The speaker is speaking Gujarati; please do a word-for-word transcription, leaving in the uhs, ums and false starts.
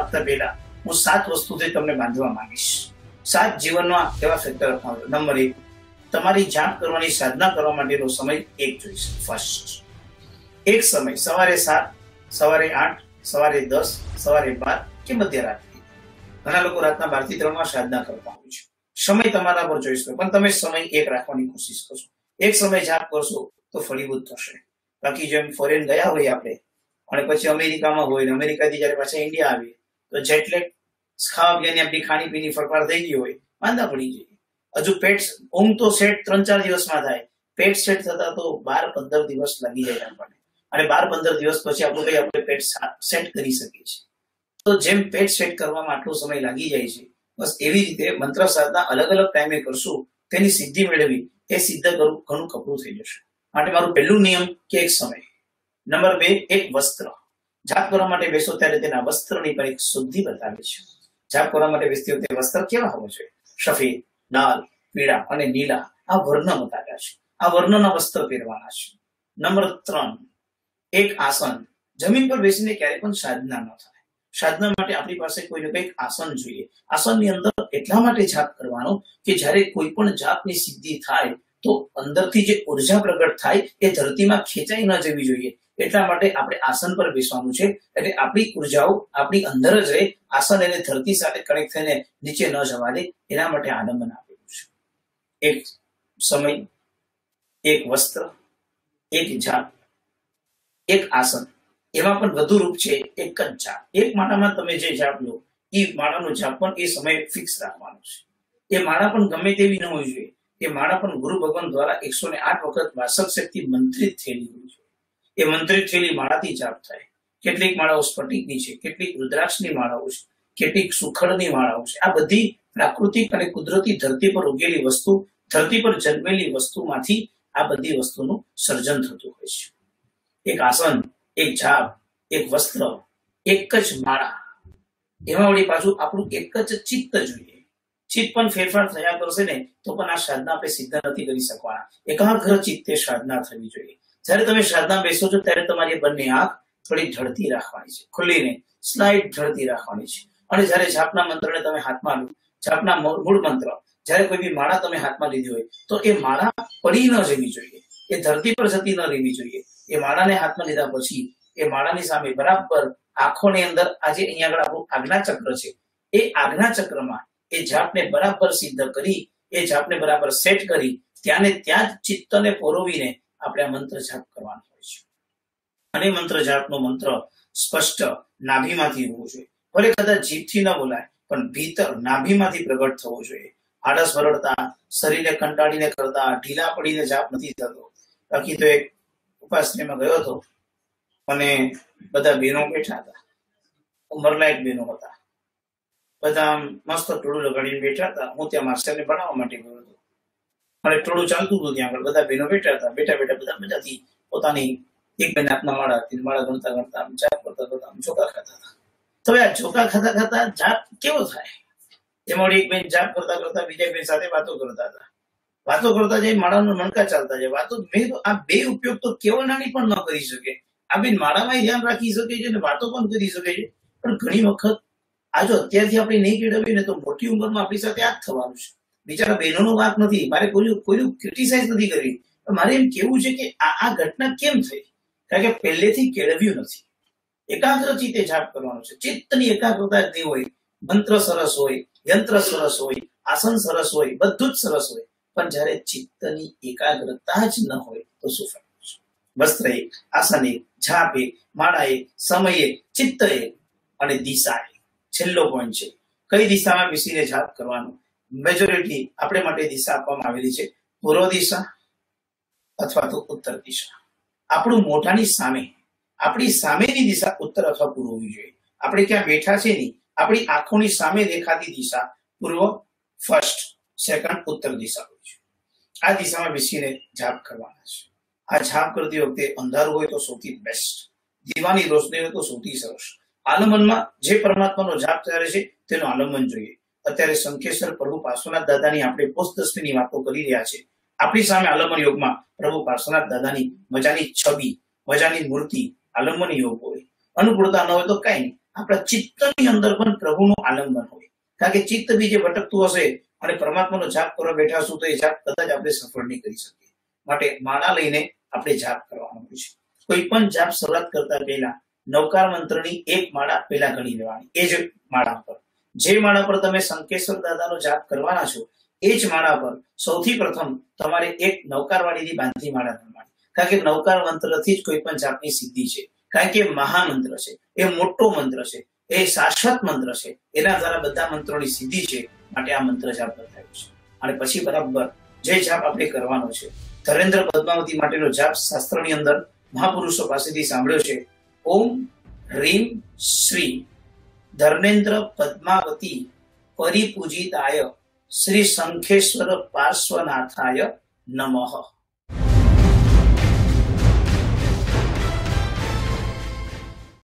આપતા પહેલા હું સાત વસ્તુથી તમને બાંધવા માંગીશ. સાત જીવનમાં એવા ફેક્ટર અપનાવો. નંબર એક, તમારી જાપ કરવાની સાધના કરવા માટેનો સમય એક જોઈશે. ફર્સ્ટ એક સમય, સવારે સાત, સવારે આઠ, સવારે દસ, સવારે બાર કે મધ્યરાત્રિ. ઘણા લોકો રાતના બાર થી ત્રણ માં સાધના કરતા હોય છે. સમય તમારા પર ચોઈસ કરો, પણ તમે સમય એક રાખવાની કોશિશ કરશો. એક સમય જાપ કરશો તો ફળીભૂત થશે. બાકી જેમ ફોરેન ગયા હોય આપણે અને પછી અમેરિકામાં હોય ને અમેરિકાથી જયારે પાછા ઇન્ડિયા આવીએ તો જેટલેગ ખાવા પીવાની આપણી ખાણીપીણી ફરફાર થઈ ગઈ હોય, માંદા પડી જઈએ. હજુ પેટ ઊંઘ તો સેટ ત્રણ ચાર દિવસમાં થાય, પેટ સેટ થતા તો બાર પંદર દિવસ લાગી જાય આપણને. અને બાર પંદર દિવસ પછી આપણું કઈ આપણે પેટ સેટ કરી શકીએ છીએ. તો જેમ પેટ સેટ કરવામાં આટલો સમય લાગી જાય છે, બસ એવી રીતે મંત્ર સાધના અલગ અલગ ટાઈમે કરશું, તેની સિદ્ધિ મેળવી એ સિદ્ધ કરવું ઘણું કપરું થઈ જશે. માટે મારું પહેલું નિયમ કે એક સમય. નંબર બે, એક વસ્ત્ર. જાપ કરવા માટે બેસો ત્યારે તેના વસ્ત્રની પર એક શુદ્ધિ બતાવે છે. જાપ કરવા માટે બેસતી વખતે વસ્ત્ર કેવા હોવા જોઈએ? સફેદ, લાલ, પીળા અને નીલા આ વર્ણ બતાવ્યા છે. આ વર્ણના વસ્ત્ર પહેરવાના છે. નંબર ત્રણ, એક આસન. જમીન પર બેસીને ક્યારે પણ સાધના ન થાય. સાધના માટે આપણી પાસે કોઈને કંઈક આસન જોઈએ. આસનની અંદર એટલા માટે જાપ કરવાનો કે જ્યારે કોઈ પણ જાપની સિદ્ધિ થાય તો અંદરથી જે ઉર્જા પ્રગટ થાય એ ધરતીમાં ખેંચાઈ ન જવી જોઈએ. એટલા માટે આપણે આસન પર બેસવાનું છે. એટલે આપણી ઉર્જાઓ આપણી અંદર જ રહે, આસન એને ધરતી સાથે કનેક્ટ થઈને નીચે ન જવા દે, એના માટે આલંબન આપેલું છે. એક સમય, એક વસ્ત્ર, એક જાપ, એક આસન. એમાં પણ વધુ રૂપ છે એક જ જાપ. એક માળામાં તમે જે જાપ લો એ માળાનો જાપ પણ એ સમયે ફિક્સ રાખવાનો છે. એ માળા પણ ગમે તેવી ન હોવી જોઈએ. એ માળા પણ ગુરુ ભગવાન દ્વારા એકસો ને આઠ વખત વાસક શક્તિ મંત્રિત થયેલી હોય છે. એ મંત્રિત થયેલી માળાથી જાપ થાય. કેટલીક માળાઓ સ્ફટિકની છે, કેટલીક રુદ્રાક્ષની માળાઓ છે, કેટલીક સુખડની માળાઓ છે. આ બધી પ્રાકૃતિક અને કુદરતી ધરતી પર ઉગેલી વસ્તુ, ધરતી પર જન્મેલી વસ્તુમાંથી આ બધી વસ્તુનું સર્જન થતું હોય છે. એક આસન, એક જાપ, એક વસ્ત્ર, એક જ માળા. એમાં વળી પાછું આપણું એક જ ચિત્ત જોઈએ. ચિત્ત પણ ફેરફાર થયા કરશે ને તો પણ આ સાધના આપણે સિદ્ધ નથી કરી શકવાના. એકાગ્ર ચિત્તે સાધના થવી જોઈએ. જયારે તમે સાધના બેસો છો ત્યારે તમારી બંને આંખ થોડી ઢળતી રાખવાની છે, ખુલ્લીને સ્લાઇડ ઢળતી રાખવાની છે. અને જયારે જાપના મંત્રને તમે હાથમાં લો, જાપના મૂળ મંત્ર, જયારે કોઈ બી માળા તમે હાથમાં લીધી હોય તો એ માળા પડી ન જવી જોઈએ, એ ધરતી પર જતી ન રહેવી જોઈએ. એ માળાને હાથમાં લીધા પછી એ માળાની સામે બરાબર આંખોની અંદર આજે અહીંયા આગળ આપણું આજ્ઞા ચક્ર છે, એ આજ્ઞા ચક્રમાં એ જાપને બરાબર સિદ્ધ કરી, એ જાપને બરાબર સેટ કરી, ત્યાંને ત્યાં જ ચિત્તને પોરોવીને આપણે આ મંત્ર જાપ કરવાનો હોય છે. અને મંત્ર જાપનો મંત્ર સ્પષ્ટ નાભીમાંથી હોવો જોઈએ. ભલે કદાચ જીભથી ન બોલાય પણ ભીતર નાભીમાંથી પ્રગટ થવો જોઈએ. આળસ વરડતા, શરીરને કંટાળીને કરતા, ઢીલા પડીને જાપ નથી થતો. બાકી તો એક ઉપાસનામાં ગયો હતો અને બધા બહેનો બેઠા હતા, ઉંમરલાયક બહેનો હતા, બધા મસ્ત ટોળું લગાડીને બેઠા હતા. હું ત્યાં માસ્ટરને ભણાવવા માટે ગયો હતો અને ટોળું ચાલતું હતું. ત્યાં આગળ બધા બહેનો બેઠા હતા. બેઠા બેઠા બધા મજાથી પોતાની એક બેન હાથમાં માળા હતી, માળા ગણતા ગણતા જાપ કરતા કરતા ચોખા ખાતા હતા. તો આ ચોખા ખાતા ખાતા જાપ કેવો થાય? એમાં એક બેન જાપ કરતા કરતા બીજા બેન સાથે વાતો કરતા હતા. વાતો કરતા જાય, માળાનો મણકા ચાલતા જાય. વાતો મેં તો આ બે ઉપયોગ તો કેવળાની પણ ન કરી શકે. આ બેન માળામાં ધ્યાન રાખી શકે છે અને વાતો પણ કરી શકે છે. પણ ઘણી વખત આ જો અત્યારથી આપણે નહીં કેળવીએ ને તો મોટી ઉંમરમાં આપણી સાથે આ જ થવાનું છે. બિચારા બહેનોનો વાંક નથી, મારે કોઈ કોઈનું ક્રિટિસાઇઝ નથી કરવી, પણ મારે એમ કેવું છે કે આ આ ઘટના કેમ થઈ? કારણ કે પહેલેથી કેળવ્યું નથી. એકાગ્ર ચિત્તે જાપ કરવાનો છે. ચિત્તની એકાગ્રતા જ નહીં હોય, મંત્ર સરસ હોય, યંત્ર સરસ હોય, આસન સરસ હોય, બધું જ સરસ હોય, પણ જયારે ચિત્તની એકાગ્રતા જ ન હોય તો શું ફાયદો છે? વસ્ત્ર એક, આસન એક, જાપ એક, માળા એક, સમય એક, ચિત્ત એક અને દિશા એક. છેલ્લો પોઈન્ટ છે કઈ દિશામાં બેસીને જાપ કરવાનો. મેજોરિટી આપણે માટે દિશા આપવામાં આવેલી છે પૂર્વ દિશા અથવા તો ઉત્તર દિશા. આપણું મોઢાની સામે, આપણી સામેની દિશા ઉત્તર અથવા પૂર્વ હોવી જોઈએ. આપણે ક્યાં બેઠા છે ની આપણી આંખોની સામે દેખાતી દિશા પૂર્વ ફર્સ્ટ, સેકન્ડ ઉત્તર દિશા હોય છે. આ દિશામાં બેસીને જાપ કરવાના છે. આ જાપ કરતી વખતે અંધારું હોય તો સૌથી બેસ્ટ, દીવાની રોશની હોય તો સૌથી સરસ. આલંબનમાં જે પરમાત્માનો જાપ ચાલે છે તેનું આલંબન જોઈએ. અત્યારે શંખેશ્વર પ્રભુ પાર્શ્વનાથ દાદાની આપણે પોસ્ટદશમીની વાતો કરી રહ્યા છે. આપણી સામે આલંબન યોગમાં પ્રભુ પાર્શ્વનાથ દાદાની મજાની છબી, મજાની મૂર્તિ આલંબન યોગ હોય. અનુકૂળતા ન હોય તો કઈ નહીં, આપણા ચિત્તની અંદર પણ પ્રભુનું આલંબન હોય. કારણ કે ચિત્ત બી જે ભટકતું હશે અને પરમાત્માનો જાપ કરવા બેઠાશું તો એ જાપ કદાચ આપણે સફળ નહીં કરી શકીએ. માટે માળા લઈને આપણે જાપ કરવાનો હોય છે. કોઈ પણ જાપ શરૂઆત કરતા પહેલા નવકાર મંત્રની એક માળા પહેલા ગણી લેવાની. એ જ માળા પર જે માળા પર તમે શંકેશ્વર દાદાનો જાપ કરવાના છો એ જ માળા પર સૌથી પ્રથમ તમારે એક નવકાર વાળીની બાંધી માળા કરવાની. કારણ કે નવકાર મંત્રથી જ કોઈ પણ જાપની સિદ્ધિ છે. કારણ કે મહામંત્ર છે, એ મોટો મંત્ર છે, એ શાશ્વત મંત્ર છે, એના દ્વારા બધા મંત્રોની સિદ્ધિ છે. માટે આ મંત્ર જાપ બતાવ્યો છે. અને પછી બરાબર જે જાપ આપણે કરવાનો છે, ધરેન્દ્ર પદ્માવતી માટેનો જાપ શાસ્ત્રની અંદર મહાપુરુષો પાસેથી સાંભળ્યો છે. ઓમ હ્રીમ શ્રી ધર્મેન્દ્ર પદ્માવતી પરિપૂજિતાય શ્રી શંખેશ્વર પાર્શ્વનાથાય નમઃ.